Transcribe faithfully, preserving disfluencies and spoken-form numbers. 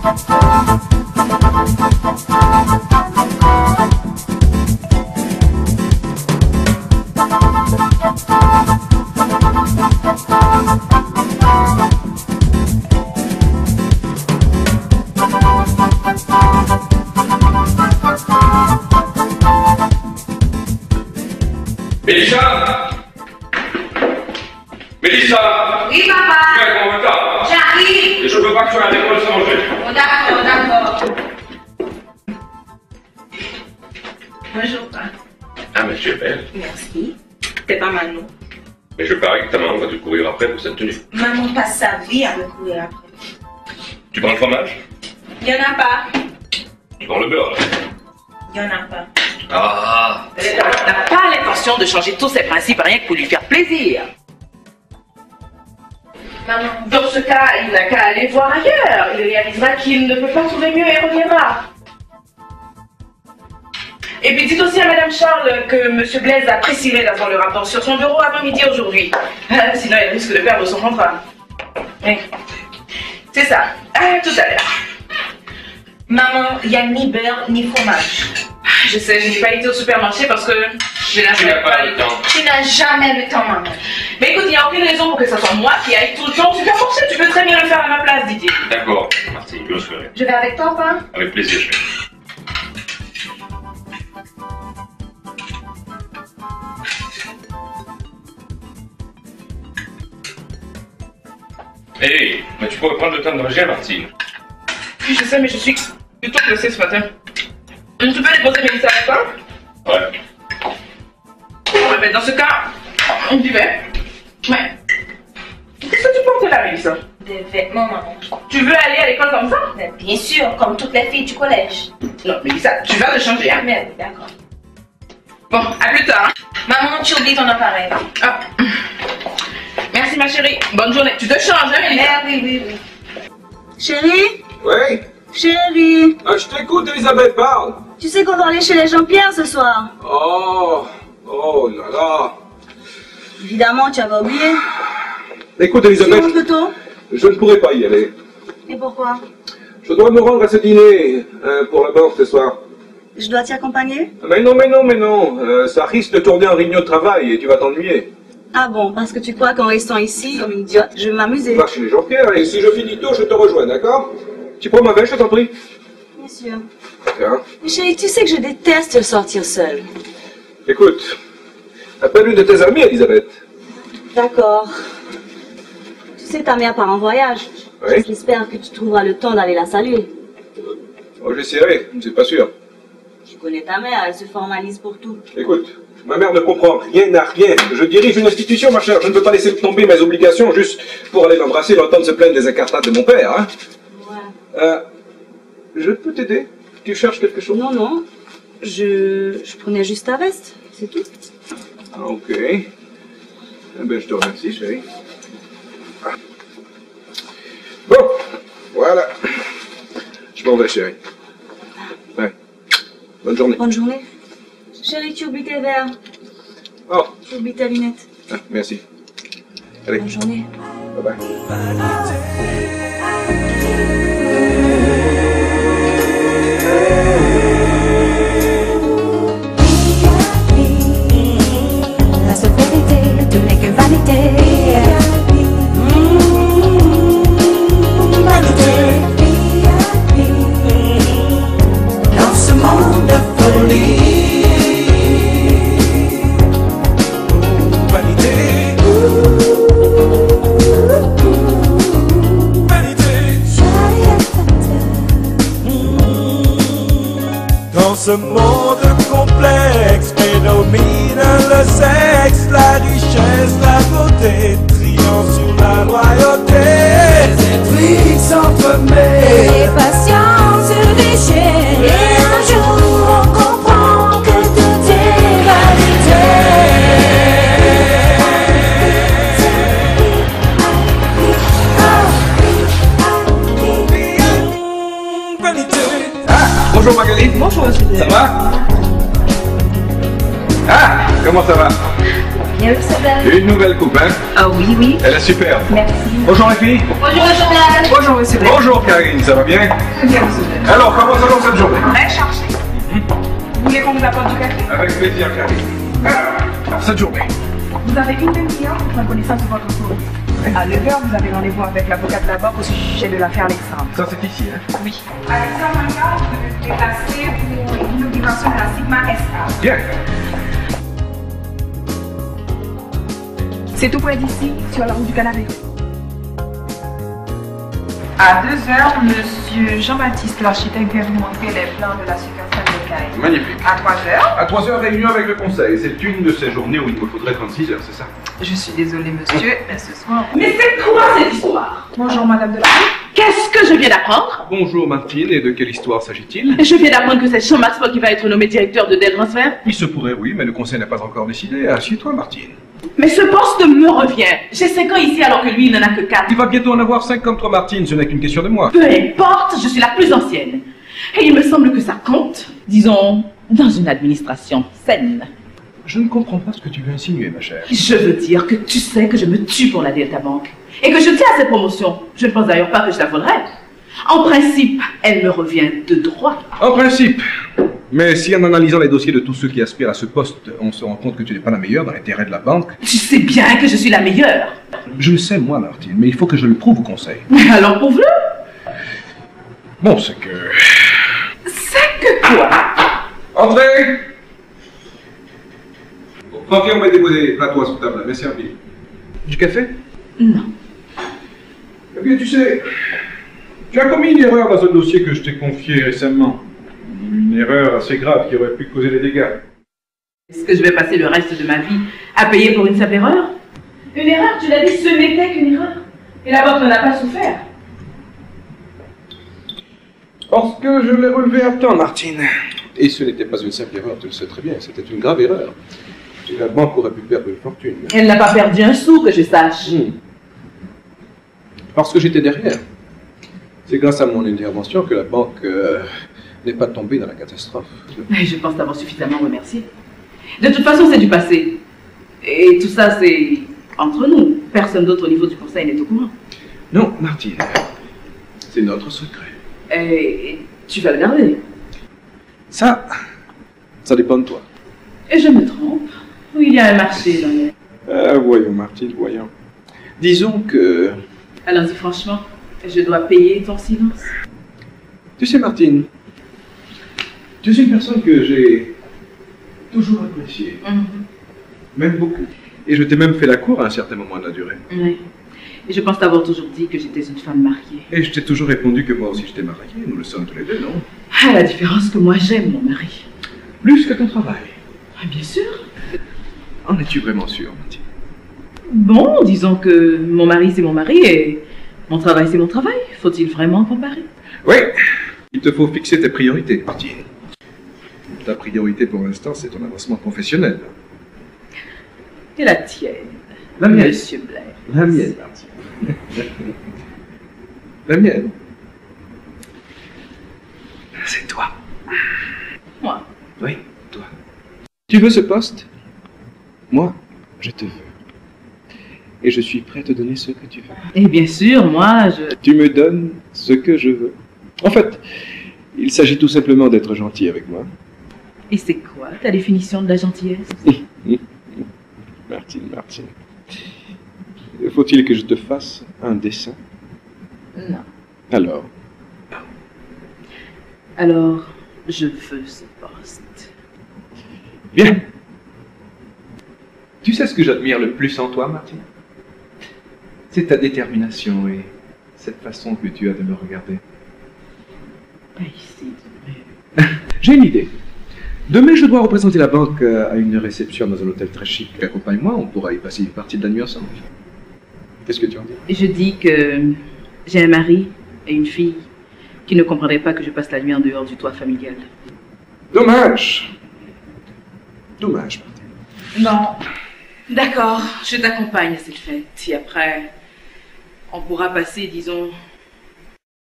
Mélissa Mélissa Oui, papa. Tu viens en retard. J'arrive. Et je veux pas que tu sois à l'école sans manger. Oh, d'accord, d'accord. Bonjour, papa. Ah, mais tu es belle. Merci. T'es pas mal, non? Mais je parie que ta maman va te courir après pour cette tenue. Maman passe sa vie à me courir après. Tu prends le fromage? Il y en a pas. Tu prends le beurre, là? Il y en a pas. Ah. T'as pas l'intention de changer tous ses principes rien que pour lui faire plaisir. Maman. Dans ce cas, il n'a qu'à aller voir ailleurs. Il réalisera qu'il ne peut pas trouver mieux et reviendra. Et puis dites aussi à Madame Charles que Monsieur Blaise apprécierait d'avoir le rapport sur son bureau avant midi aujourd'hui. Sinon, il risque de perdre son contrat. Oui. C'est ça. À tout à l'heure. Maman, il n'y a ni beurre ni fromage. Je sais, je n'ai pas été au supermarché parce que je n'ai Tu n'as pas le temps. Tu n'as jamais le temps, maman. Mais écoute, il n'y a aucune raison pour que ce soit moi qui aille tout le temps au supermarché. Tu peux très bien le faire à ma place, dit-il. D'accord, Martine, je le ferai. Je vais avec toi, papa. Avec plaisir, je vais. Hé, hey, mais tu pourrais prendre le temps de manger, Martine. Oui, je sais, mais je suis plutôt pressée ce matin. Tu peux déposer Mélissa avec toi? Ouais. Ouais, mais dans ce cas, on y va. Ouais. Qu'est-ce que tu portes là, Mélissa? Des vêtements, maman. Tu veux aller à l'école comme ça? Mais bien sûr, comme toutes les filles du collège. Non, Mélissa, tu vas te changer, hein? Mais oui, d'accord. Bon, à plus tard. Maman, tu oublies ton appareil. Ah. Merci, ma chérie. Bonne journée. Tu te changes, hein, Mélissa? Mais oui, oui, oui. Chérie? Oui. Chérie? Ah, je t'écoute, Elisabeth, parle. Tu sais qu'on doit aller chez les Jean-Pierre ce soir? Oh, oh là là. Évidemment, tu avais oublié. Écoute, Tu Elisabeth, rentres tôt? je ne pourrai pas y aller. Et pourquoi? Je dois me rendre à ce dîner euh, pour la banque ce soir. Je dois t'y accompagner? Mais non, mais non, mais non. Euh, ça risque de tourner en réunion de travail et tu vas t'ennuyer. Ah bon, parce que tu crois qu'en restant ici, comme une idiote, je vais m'amuser. Va chez les Jean-Pierre et si je finis tôt, je te rejoins, d'accord? Tu prends ma veste, je t'en prie. Bien sûr. Tiens. Mais chérie, tu sais que je déteste sortir seule. Écoute, appelle une de tes amies, Elisabeth. D'accord. Tu sais, ta mère part en voyage. Oui. J'espère que tu trouveras le temps d'aller la saluer. Oh, j'essaierai, c'est pas sûr. Tu connais ta mère, elle se formalise pour tout. Écoute, ma mère ne comprend rien à rien. Je dirige une institution, ma chère. Je ne peux pas laisser tomber mes obligations juste pour aller l'embrasser et l'entendre se plaindre des incartades de mon père, hein. Ouais. Euh, je peux t'aider? Tu cherches quelque chose? Non, non. Je, je prenais juste ta veste, c'est tout. Ah, ok. Eh ben, je te remercie, chérie. Ah. Bon, voilà. Je m'en vais, chérie. Ouais. Bonne journée. Bonne journée. Chérie, tu oublies tes verres. Oh, Tu oublies ta lunette. ah, merci. Allez, Bonne journée. bye bye. La seule vérité, tout n'est que vanité. Dans ce monde de folie. Dans ce monde complexe prédomine le sexe, la richesse, la beauté, triomphe sur la loyauté. Les intrigues s'entremêlent, Les passions se déchaînent. Et un jour on comprend que tout est vanité. Ah, bonjour Marguerite. Bonjour, monsieur. Ça va? Ah, comment ça va? Bien, monsieur Blaise. Une nouvelle coupe, hein? Ah oui, oui. Elle est superbe. Merci. Bonjour les filles. Bonjour, monsieur Blaise. Bonjour, monsieur Blaise. Bonjour Karine, ça va bien? Bien, monsieur Blaise. Alors, comment ça va cette journée? Très chargé. Vous voulez qu'on vous apporte du café? Avec plaisir Karine. Alors, cette journée. Vous avez une demi-heure pour prendre connaissance de votre cours. À neuf heures, vous avez rendez-vous avec l'avocat de la banque au sujet de l'affaire Alexandre. Ça c'est ici, hein? Oui. Alexandre Mancard, vous devez vous déplacer pour l'inauguration de la Sigma S A. Bien. C'est tout près d'ici, sur la route du Canada. À deux heures, monsieur Jean-Baptiste, l'architecte, vient vous montrer les plans de la succursale de Caille. Magnifique. À trois heures. À trois heures, réunion avec le conseil. C'est une de ces journées où il me faudrait trente-six heures, c'est ça? Je suis désolée, monsieur, mais ce soir. Mais c'est quoi cette histoire? Bonjour, madame de la Qu'est-ce que je viens d'apprendre? Bonjour Martine, et de quelle histoire s'agit-il? Je viens d'apprendre que c'est Jean Maxwell qui va être nommé directeur de Dell Transfer. Il se pourrait, oui, mais le conseil n'a pas encore décidé. Assieds-toi, Martine. Mais ce poste me revient. J'ai cinq ans ici alors que lui, il n'en a que quatre. Il va bientôt en avoir cinq comme toi, Martine, ce n'est qu'une question de moi. Peu importe, je suis la plus ancienne. Et il me semble que ça compte, disons, dans une administration saine. Je ne comprends pas ce que tu veux insinuer, ma chère. Je veux dire que tu sais que je me tue pour la Delta Bank. Et que je tiens à cette promotion. Je ne pense d'ailleurs pas que je la volerai. En principe, elle me revient de droit. En principe. Mais si en analysant les dossiers de tous ceux qui aspirent à ce poste, on se rend compte que tu n'es pas la meilleure dans l'intérêt de la banque... Tu sais bien que je suis la meilleure. Je le sais, moi, Martine, mais il faut que je le prouve au conseil. Alors prouve-le. Bon, c'est que... C'est que quoi? André! Confirme et déposer les plateaux sur table, mais servi. Du café? Non. Eh bien, tu sais, tu as commis une erreur dans un dossier que je t'ai confié récemment. Une erreur assez grave qui aurait pu causer des dégâts. Est-ce que je vais passer le reste de ma vie à payer pour une simple erreur? Une erreur, tu l'as dit, ce n'était qu'une erreur. Et la banque n'en a pas souffert. Parce que je l'ai relevé à temps, Martine. Et ce n'était pas une simple erreur, tu le sais très bien, c'était une grave erreur. Et la banque aurait pu perdre une fortune. Elle n'a pas perdu un sou, que je sache. Hmm. Parce que j'étais derrière. C'est grâce à mon intervention que la banque euh, n'est pas tombée dans la catastrophe. Mais je pense t'avoir suffisamment remercié. De toute façon, c'est du passé. Et tout ça, c'est entre nous. Personne d'autre au niveau du conseil n'est au courant. Non, Martine, c'est notre secret. Et tu vas le garder. Ça, ça dépend de toi. Et je me trompe. Oui, il y a un marché dans les... Euh, voyons, Martine, voyons. Disons que... Allons-y, franchement. Je dois payer ton silence. Tu sais, Martine, tu es une personne que j'ai toujours appréciée. Mm-hmm. Même beaucoup. Et je t'ai même fait la cour à un certain moment de la durée. Oui. Et je pense t'avoir toujours dit que j'étais une femme mariée. Et je t'ai toujours répondu que moi aussi j'étais mariée. Nous le sommes tous les deux, non? À la différence que moi, j'aime mon mari. Plus que ton travail. Ah, bien sûr. En es-tu vraiment sûr, Martine? Bon, disons que mon mari, c'est mon mari et mon travail, c'est mon travail. Faut-il vraiment comparer? Oui. Il te faut fixer tes priorités, Martine. Ta priorité pour l'instant, c'est ton avancement professionnel. Et la tienne, La mienne. Monsieur Blaise. La mienne, Martine. La mienne. C'est toi. Moi. Oui, toi. Tu veux ce poste? Moi, je te veux. Et je suis prêt à te donner ce que tu veux. Et bien sûr, moi, je... Tu me donnes ce que je veux. En fait, il s'agit tout simplement d'être gentil avec moi. Et c'est quoi ta définition de la gentillesse? Martine, Martine. Faut-il que je te fasse un dessin? Non. Alors? Alors, je veux ce poste. Bien. Tu sais ce que j'admire le plus en toi, Martine? C'est ta détermination et cette façon que tu as de me regarder. Pas ici. J'ai une idée. Demain, je dois représenter la banque à une réception dans un hôtel très chic. Accompagne-moi, on pourra y passer une partie de la nuit ensemble. Qu'est-ce que tu en dis? Je dis que j'ai un mari et une fille qui ne comprendraient pas que je passe la nuit en dehors du toit familial. Dommage. Dommage, Martine. Non. D'accord, je t'accompagne à cette fête. Et après, on pourra passer, disons,